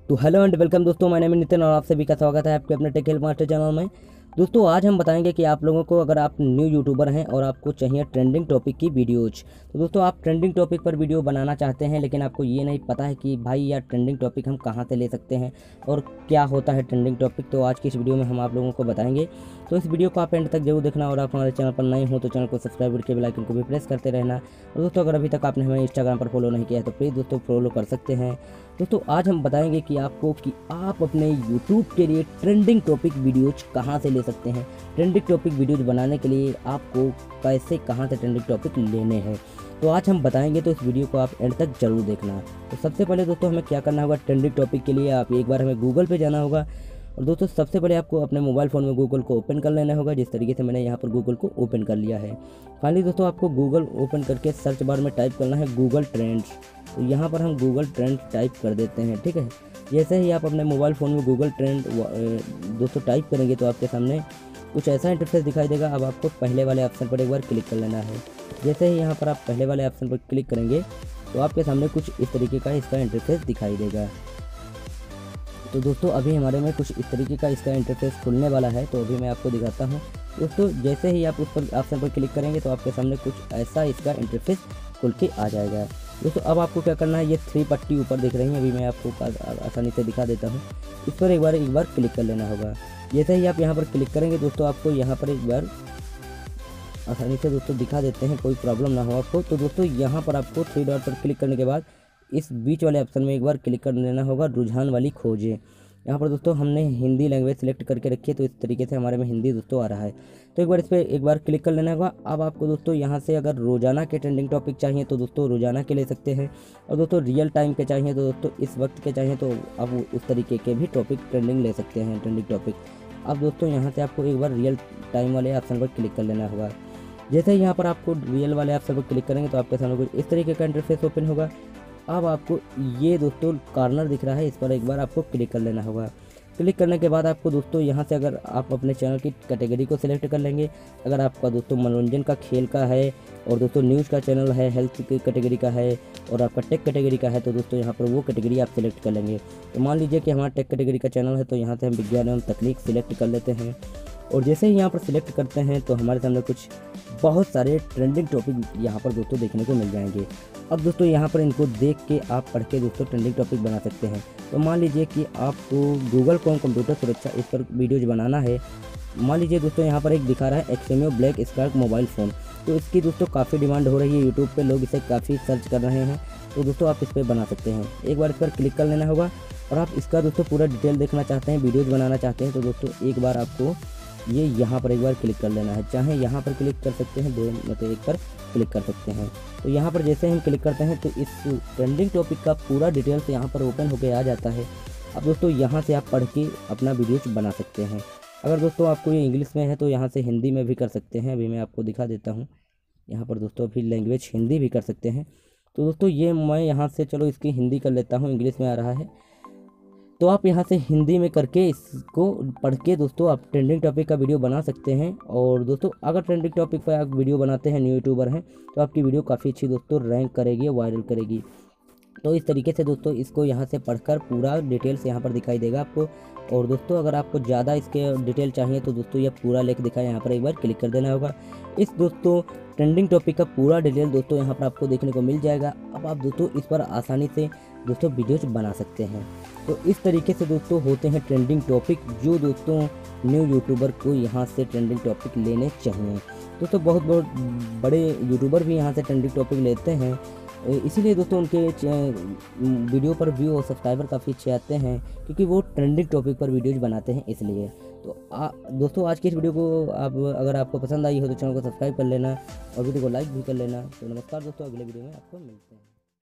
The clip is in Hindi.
तो हेलो एंड वेलकम दोस्तों, मैं नितिन और आप सभी का स्वागत है आपके अपने टेक हेल्प मास्टर चैनल में। दोस्तों आज हम बताएंगे कि आप लोगों को, अगर आप न्यू यूट्यूबर हैं और आपको चाहिए ट्रेंडिंग टॉपिक की वीडियोज, तो दोस्तों आप ट्रेंडिंग टॉपिक पर वीडियो बनाना चाहते हैं लेकिन आपको ये नहीं पता है कि भाई यार ट्रेंडिंग टॉपिक हम कहाँ से ले सकते हैं और क्या होता है ट्रेंडिंग टॉपिक। तो आज की इस वीडियो में हम आप लोगों को बताएंगे, तो इस वीडियो को आप एंड तक जरूर देखना। और आप हमारे चैनल पर नए हो तो चैनल को सब्सक्राइब करके बेल आइकन को भी प्रेस करते रहना। और दोस्तों अगर अभी तक आपने हमें इंस्टाग्राम पर फॉलो नहीं किया है तो प्लीज़ दोस्तों फॉलो कर सकते हैं। दोस्तों आज हम बताएंगे कि आपको कि आप अपने यूट्यूब के लिए ट्रेंडिंग टॉपिक वीडियोज कहाँ से ले सकते हैं। ट्रेंडिंग टॉपिक वीडियोज बनाने के लिए आपको कैसे कहाँ से ट्रेंडिंग टॉपिक लेने हैं, तो आज हम बताएंगे। तो इस वीडियो को आप एंड तक जरूर देखना। तो सबसे पहले दोस्तों हमें क्या करना होगा, ट्रेंडिंग टॉपिक के लिए आप एक बार हमें गूगल पे जाना होगा। और दोस्तों सबसे पहले आपको अपने मोबाइल फ़ोन में गूगल को ओपन कर लेना होगा, जिस तरीके से मैंने यहाँ पर गूगल को ओपन कर लिया है। फाइनली दोस्तों आपको गूगल ओपन करके सर्च बार में टाइप करना है गूगल ट्रेंड्स। तो यहाँ पर हम गूगल ट्रेंड टाइप कर देते हैं, ठीक है। जैसे ही आप अपने मोबाइल फ़ोन में गूगल ट्रेंड दोस्तों टाइप करेंगे तो आपके सामने कुछ ऐसा इंटरफेस दिखाई देगा। अब आपको पहले वाले ऑप्शन पर एक बार क्लिक कर लेना है। जैसे ही यहाँ पर आप पहले वाले ऑप्शन पर क्लिक करेंगे तो आपके सामने कुछ इस तरीके का इसका इंटरफेस दिखाई देगा। तो दोस्तों अभी हमारे में कुछ इस तरीके का इसका इंटरफेस खुलने वाला है, तो अभी मैं आपको दिखाता हूँ। दोस्तों जैसे ही आप उस पर ऑप्शन पर क्लिक करेंगे तो आपके सामने कुछ ऐसा इसका इंटरफेस खुल के आ जाएगा। दोस्तों अब आपको क्या करना है, ये 3 पट्टी ऊपर दिख रही है, अभी मैं आपको आसानी से दिखा देता हूँ। इस पर एक बार क्लिक कर लेना होगा। जैसे ही आप यहाँ पर क्लिक करेंगे दोस्तों आपको यहाँ पर एक बार आसानी से दोस्तों दिखा देते हैं, कोई प्रॉब्लम ना हो आपको। तो दोस्तों यहाँ पर आपको 3 डॉट पर क्लिक करने के बाद इस बीच वाले ऑप्शन में एक बार क्लिक कर लेना होगा, रुझान वाली खोजें। यहाँ पर दोस्तों हमने हिंदी लैंग्वेज सेलेक्ट करके रखी है, तो इस तरीके से हमारे में हिंदी दोस्तों आ रहा है। तो एक बार इस पर एक बार क्लिक कर लेना होगा। अब आपको दोस्तों यहाँ से अगर रोज़ाना के ट्रेंडिंग टॉपिक चाहिए तो दोस्तों रोज़ाना के ले सकते हैं, और दोस्तों रियल टाइम के चाहिए तो दोस्तों इस वक्त के चाहिए तो आप उस तरीके के भी टॉपिक ट्रेंडिंग ले सकते हैं, ट्रेंडिंग टॉपिक। अब दोस्तों यहाँ से आपको एक बार रियल टाइम वाले ऑप्शन पर क्लिक कर लेना होगा। जैसे ही यहाँ पर आपको रियल वाले ऑप्शन पर क्लिक करेंगे तो आपके सामने कुछ इस तरीके का इंटरफेस ओपन होगा। अब आपको ये दोस्तों कॉर्नर दिख रहा है, इस पर एक बार आपको क्लिक कर लेना होगा। क्लिक करने के बाद आपको दोस्तों यहाँ से अगर आप अपने चैनल की कैटेगरी को सिलेक्ट कर लेंगे, अगर आपका दोस्तों मनोरंजन का, खेल का है, और दोस्तों न्यूज़ का चैनल है, हेल्थ की कैटेगरी का है, और आपका टेक कैटेगरी का है, तो दोस्तों यहाँ पर वो कैटेगरी आप सिलेक्ट कर लेंगे। तो मान लीजिए कि हमारा टेक कैटेगरी का चैनल है, तो यहाँ से हम विज्ञान एवं तकनीक सिलेक्ट कर लेते हैं। और जैसे ही यहाँ पर सिलेक्ट करते हैं तो हमारे सामने कुछ बहुत सारे ट्रेंडिंग टॉपिक यहाँ पर दोस्तों देखने को मिल जाएंगे। अब दोस्तों यहाँ पर इनको देख के आप पढ़ के दोस्तों ट्रेंडिंग टॉपिक बना सकते हैं। तो मान लीजिए कि आपको गूगल क्रोम कंप्यूटर सुरक्षा इस पर वीडियोज बनाना है। मान लीजिए दोस्तों यहाँ पर एक दिखा रहा है XMO black spark mobile phone, तो इसकी दोस्तों काफ़ी डिमांड हो रही है यूट्यूब पे, लोग इसे काफ़ी सर्च कर रहे हैं। तो दोस्तों आप इस पर बना सकते हैं। एक बार इस पर क्लिक कर लेना होगा। और आप इसका दोस्तों पूरा डिटेल देखना चाहते हैं, वीडियोज़ बनाना चाहते हैं, तो दोस्तों एक बार आपको ये यहाँ पर एक बार क्लिक कर लेना है। चाहे यहाँ पर क्लिक कर सकते हैं, 2 में से एक पर क्लिक कर सकते हैं। तो यहाँ पर जैसे हम क्लिक करते हैं तो इस ट्रेंडिंग टॉपिक का पूरा डिटेल्स यहाँ पर ओपन होकर आ जाता है। अब दोस्तों यहाँ से आप पढ़ के अपना वीडियोज बना सकते हैं। अगर दोस्तों आपको ये इंग्लिश में है तो यहाँ से हिंदी में भी कर सकते हैं। अभी मैं आपको दिखा देता हूँ, यहाँ पर दोस्तों अभी लैंग्वेज हिंदी भी कर सकते हैं। तो दोस्तों ये मैं यहाँ से चलो इसकी हिंदी कर लेता हूँ, इंग्लिश में आ रहा है, तो आप यहाँ से हिंदी में करके इसको पढ़ के दोस्तों आप ट्रेंडिंग टॉपिक का वीडियो बना सकते हैं। और दोस्तों अगर ट्रेंडिंग टॉपिक पर आप वीडियो बनाते हैं, न्यू यूट्यूबर हैं, तो आपकी वीडियो काफ़ी अच्छी दोस्तों रैंक करेगी, वायरल करेगी। तो इस तरीके से दोस्तों इसको यहाँ से पढ़कर पूरा डिटेल्स यहाँ पर दिखाई देगा आपको। और दोस्तों अगर आपको ज़्यादा इसके डिटेल चाहिए तो दोस्तों ये पूरा लेख दिखा है, यहाँ पर एक बार क्लिक कर देना होगा। इस दोस्तों ट्रेंडिंग टॉपिक का पूरा डिटेल दोस्तों यहाँ पर आपको देखने को मिल जाएगा। अब आप दोस्तों इस पर आसानी से दोस्तों वीडियोज बना सकते हैं। तो इस तरीके से दोस्तों होते हैं ट्रेंडिंग टॉपिक, जो दोस्तों न्यू यूट्यूबर को यहाँ से ट्रेंडिंग टॉपिक लेने चाहिए। दोस्तों बहुत बहुत बड़े यूट्यूबर भी यहाँ से ट्रेंडिंग टॉपिक लेते हैं, इसीलिए दोस्तों उनके वीडियो पर व्यू और सब्सक्राइबर काफ़ी अच्छे आते हैं, क्योंकि वो ट्रेंडिंग टॉपिक पर वीडियोज बनाते हैं इसलिए। तो दोस्तों आज की इस वीडियो को आप अगर आपको पसंद आई हो तो चैनल को सब्सक्राइब कर लेना और वीडियो को लाइक भी कर लेना। तो नमस्कार दोस्तों, अगले वीडियो में आपको मिलते हैं।